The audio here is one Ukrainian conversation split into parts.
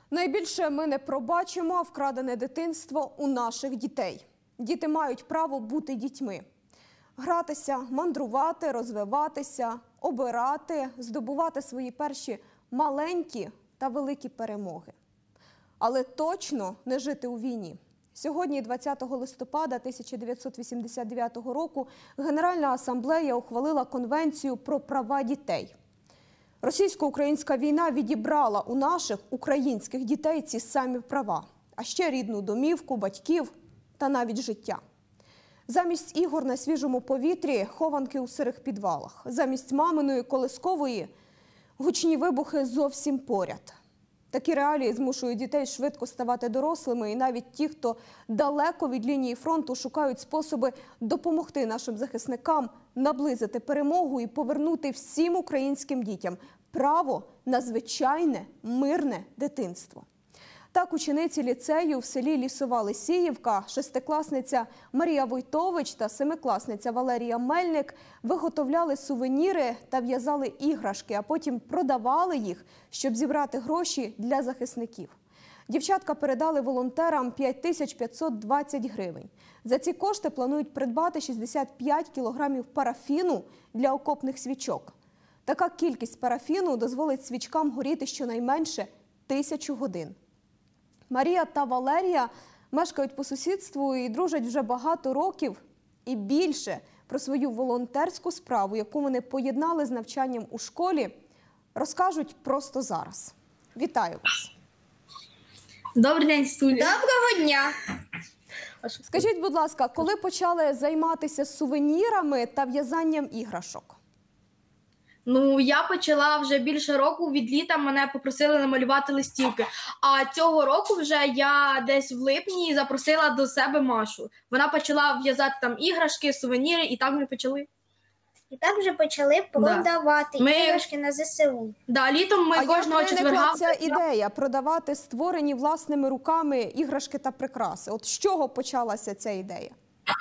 Найбільше ми не пробачимо вкрадене дитинство у наших дітей. Діти мають право бути дітьми. Гратися, мандрувати, розвиватися, обирати, здобувати свої перші маленькі та великі перемоги. Але точно не жити у війні. Сьогодні, 20 листопада 1989 року, Генеральна асамблея ухвалила Конвенцію про права дітей. Російсько-українська війна відібрала у наших українських дітей ці самі права, а ще рідну домівку, батьків та навіть життя. Замість ігор на свіжому повітрі – хованки у сирих підвалах. Замість маминої колискової – гучні вибухи зовсім поряд. Такі реалії змушують дітей швидко ставати дорослими, і навіть ті, хто далеко від лінії фронту, шукають способи допомогти нашим захисникам наблизити перемогу і повернути всім українським дітям право на звичайне, мирне дитинство. Так, учениці ліцею в селі Лісова Лисіївка, шестикласниця Марія Войтович та семикласниця Валерія Мельник виготовляли сувеніри та в'язали іграшки, а потім продавали їх, щоб зібрати гроші для захисників. Дівчатка передали волонтерам 5520 гривень. За ці кошти планують придбати 65 кілограмів парафіну для окопних свічок. Така кількість парафіну дозволить свічкам горіти щонайменше 1000 годин. Марія та Валерія мешкають по сусідству і дружать вже багато років. І більше про свою волонтерську справу, яку вони поєднали з навчанням у школі, розкажуть просто зараз. Вітаю вас! Добрий день, студія. Доброго дня! Скажіть, будь ласка, коли почали займатися сувенірами та в'язанням іграшок? Ну, я почала вже більше року, від літа мене попросили намалювати листівки. А цього року вже я десь в липні запросила до себе Машу. Вона почала в'язати там іграшки, сувеніри, і так ми почали. І так вже почали продавати іграшки на ЗСУ. Да, літом ми кожного четверга... ця ідея продавати створені власними руками іграшки та прикраси? От з чого почалася ця ідея?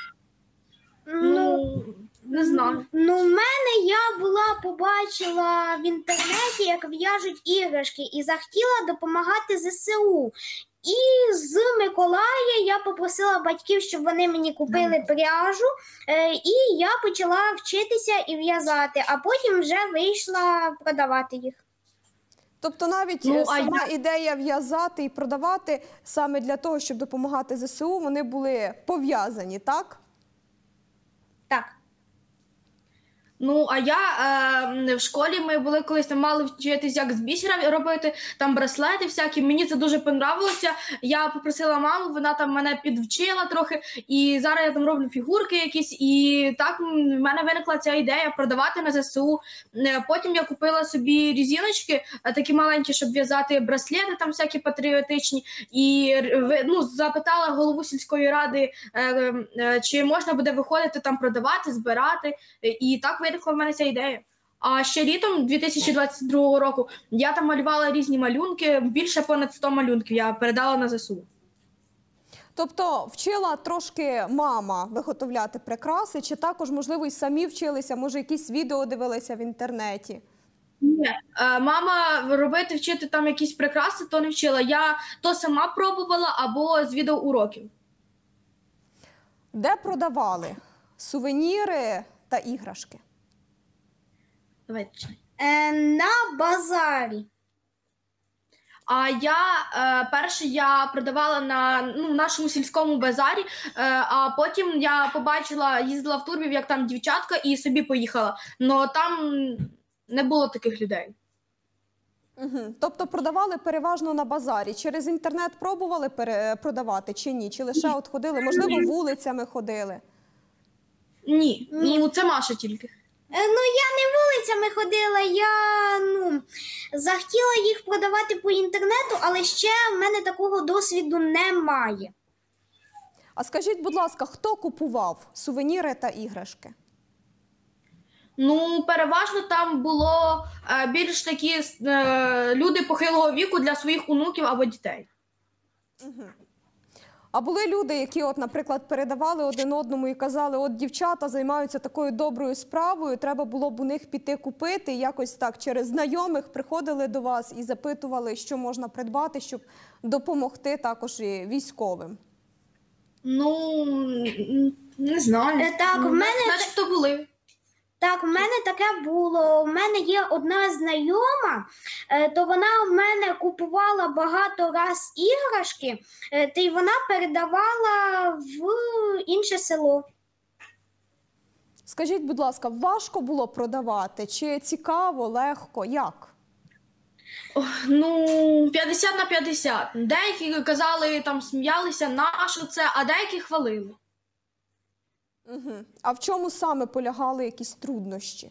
Не знаю. В мене я побачила в інтернеті, як в'яжуть іграшки, і захотіла допомагати ЗСУ. І з Миколая я попросила батьків, щоб вони мені купили пряжу, і я почала вчитися і в'язати, а потім вже вийшла продавати їх. Тобто навіть сама ідея в'язати і продавати саме для того, щоб допомагати ЗСУ, вони були пов'язані, так? Так. Ну, а я в школі ми були колись там мали вчитися, як з бісера робити, там браслети всякі. Мені це дуже понравилося. Я попросила маму, вона там мене підвчила трохи, і зараз я там роблю фігурки якісь, і так в мене виникла ця ідея продавати на ЗСУ. Потім я купила собі різиночки, такі маленькі, щоб в'язати браслети там всякі патріотичні, і запитала голову сільської ради, чи можна буде виходити там продавати, збирати, і так виникла в мене ця ідея. А ще літом 2022 року я там малювала різні малюнки, більше понад 100 малюнків я передала на ЗСУ. Тобто вчила трошки мама виготовляти прикраси, чи також, можливо, і самі вчилися, може, якісь відео дивилися в інтернеті? Ні, мама вчити там якісь прикраси, то не вчила. Я то сама пробувала або з відеоуроків. Де продавали сувеніри та іграшки? Давайте. На базарі. А я продавала в нашому сільському базарі, а потім я їздила в Турбів, як там дівчатка, і собі поїхала. Но там не було таких людей. Тобто продавали переважно на базарі. Через інтернет пробували продавати чи ні? Чи лише от ходили, можливо, вулицями ходили? Ні, це Маша тільки. Я не вулицями ходила, я захотіла їх продавати по інтернету, але ще в мене такого досвіду немає. А скажіть, будь ласка, хто купував сувеніри та іграшки? Переважно там було більш такі люди похилого віку для своїх онуків або дітей. А були люди, які, от, наприклад, передавали один одному і казали, от дівчата займаються такою доброю справою, треба було б у них піти купити, і якось так через знайомих приходили до вас і запитували, що можна придбати, щоб допомогти також і військовим? Ну, не знаю. Так, в мене Начебто були. Так, в мене таке було. У мене є одна знайома, то вона в мене купувала багато раз іграшки, та й вона передавала в інше село. Скажіть, будь ласка, важко було продавати? Чи цікаво, легко? Як? Ну, 50 на 50. Деякі казали, там сміялися, на що це, а деякі хвалили. Угу. А в чому саме полягали якісь труднощі?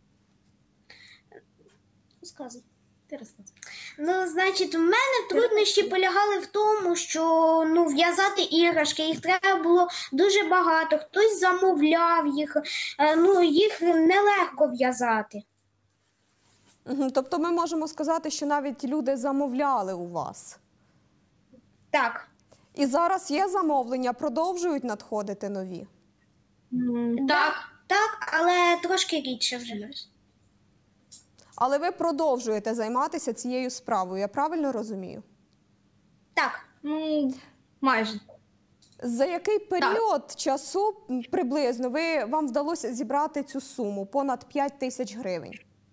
Розказуй. Ти розказуй. Ну, значить, в мене труднощі полягали в тому, що в'язати іграшки, їх треба було дуже багато, хтось замовляв їх, їх нелегко в'язати. Угу. Тобто ми можемо сказати, що навіть люди замовляли у вас. Так. І зараз є замовлення, продовжують надходити нові? Так. Так, але трошки рідше вже. Але ви продовжуєте займатися цією справою, я правильно розумію? Так. Ну, майже. За який період часу приблизно вам вдалося зібрати цю суму, понад 5 тисяч гривень?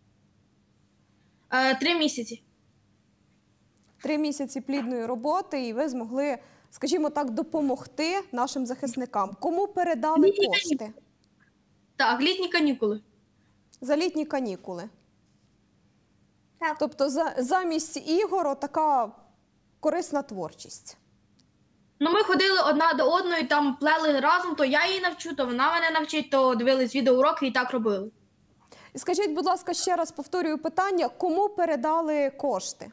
3 місяці. 3 місяці плідної роботи, і ви змогли, скажімо так, допомогти нашим захисникам. Кому передали кошти? Так, літні канікули. За літні канікули. Так. Тобто замість ігор така корисна творчість. Ну, ми ходили одна до одної, там плели разом, то я її навчу, то вона мене навчить, то дивились відеоуроки і так робили. І скажіть, будь ласка, ще раз повторюю питання, кому передали кошти?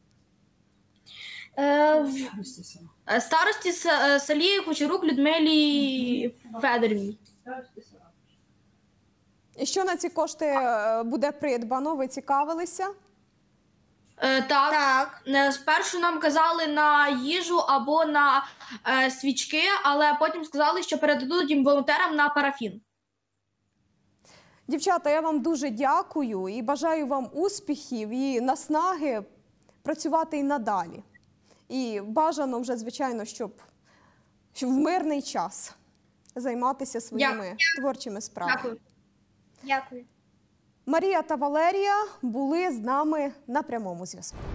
Старості селі Кучерук Людмилі Федорівні. І що на ці кошти буде придбано? Ви цікавилися? Так. Спершу нам казали на їжу або на свічки, але потім сказали, що передадуть їм волонтерам на парафін. Дівчата, я вам дуже дякую і бажаю вам успіхів і наснаги працювати і надалі. І бажано вже, звичайно, щоб в мирний час займатися своїми творчими справами. Дякую. Дякую. Марія та Валерія були з нами на прямому зв'язку.